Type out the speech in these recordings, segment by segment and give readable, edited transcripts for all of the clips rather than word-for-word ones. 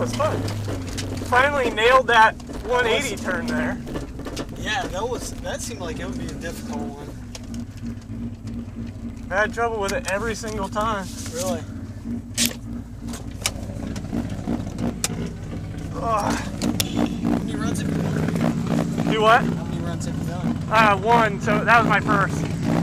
was fun. Finally nailed that 180 turn there. Yeah, that seemed like it would be a difficult one. I had trouble with it every single time. Really? Ugh. How many runs have you done? Do what? How many runs have you done? One, so that was my first.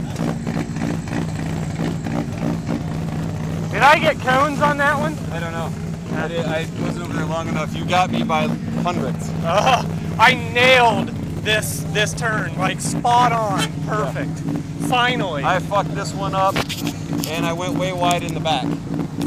Did I get cones on that one? I don't know. I wasn't over there long enough. You got me by hundreds. I nailed this turn, like spot on, perfect. Yeah. Finally. I fucked this one up, and I went way wide in the back.